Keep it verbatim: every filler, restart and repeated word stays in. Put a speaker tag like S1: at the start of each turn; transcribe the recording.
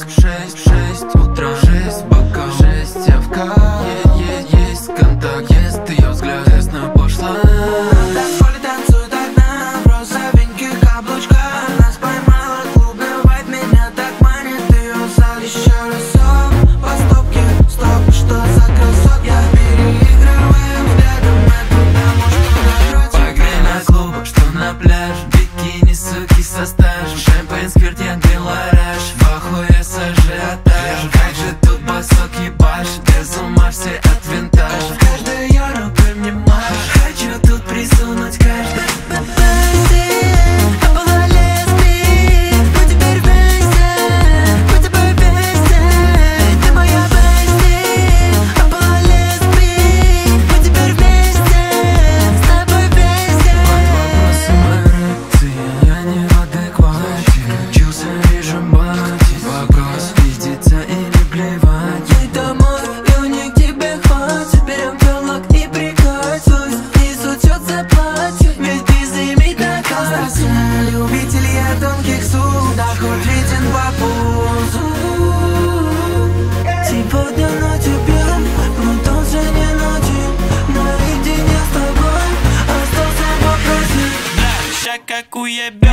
S1: шесть, шесть утра, шесть бокал, шесть явка. Есть, есть контакт, есть ее взгляд, тесно пошла.
S2: Танцполе танцует одна в розовеньких каблучках. Нас поймала клубный вайб, меня так манит ее зал. Еще разок по стопке, стоп, что за красот? Я переигрываю взглядом эту даму, что напротив.
S1: Погрей на клубах, что на пляж, бикини, суки со стажем. Шампейн, спирт, я белораж, в ахуе с ажиотажем. Как же тут босок ебашит, без ума все от винтажа. В каждой ее рукой мне машет, хочу тут присунуть каждый.
S2: Любители я тонких суд, доход виден по пузу. Сегодня ночью пьем, продолжение ночи. Наедине с тобой остался вопрос.
S3: Ща как уебе.